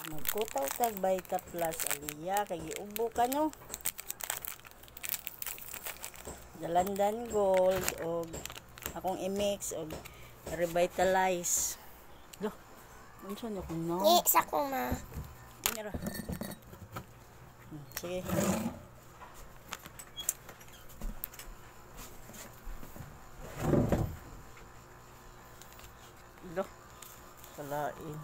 Magkutaw tag Vita Plus Aliyah kay giubo ka no. Dalandan Gold o akong i-mix o revitalize. Lo, unsa na ko na? Sa ko ma. Mira. Sige. Lo, kalain.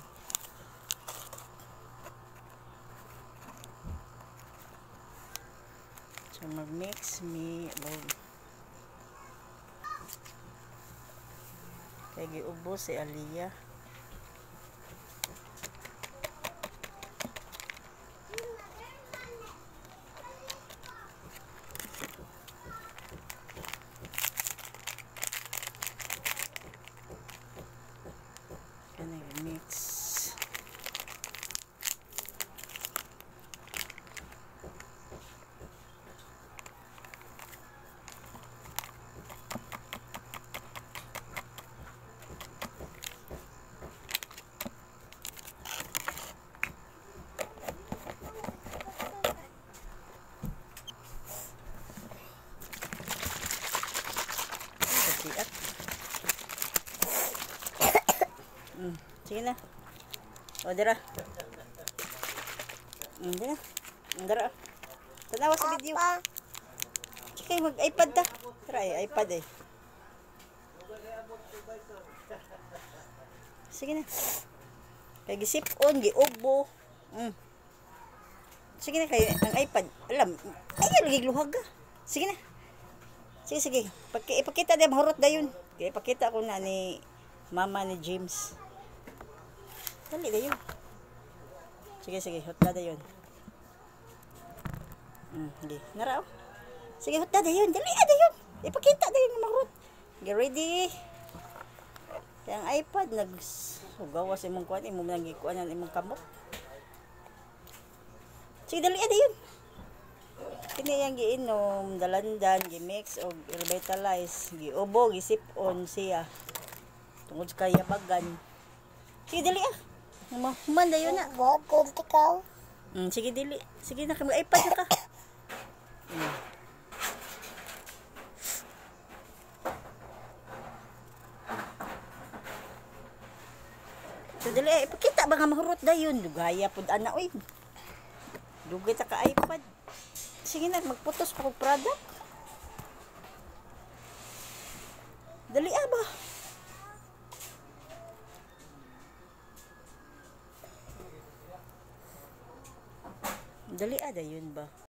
So mag-mix me kay giubo si Aliyah. Kani mix. At sige na. O, dira. Dira. Dira. Tanawa sa video. Sige, mag-iPad ta. Try, iPad eh. Sige na. Kaya gisip on, giubo. Sige na, kaya ang iPad. Alam, ayaw, lagi luhag ka. Sige na. Sige, sige. Ipakita din, mahurot na yun. Kaya ipakita ko na ni mama ni James. Dali na yun. Sige, sige. Hot na yun. Hindi. Narao. Sige, hot na yun. Dali na yun. Ipakita na yun, mahurot. Get ready. Kaya ang iPad, nagsugawas imong kuwan. Imong nagikuan yan, imong kamot. Sige, dali na yun. Kini yang giinom, dalandan, gimix o revitalize, giubo, gisip-on siya. Tungod sa kayabagan. Sige, dali ah. Human na yun na. Gagod ikaw. Sige, dili. Sige na, mag-iPad na ka. So, dali, ipakita ba nga mahurot na yun? Lugaya po ana, oy. Lugay ta ka iPad. Sige na, magputos pa kong product. Dali ba? Dali da yun ba?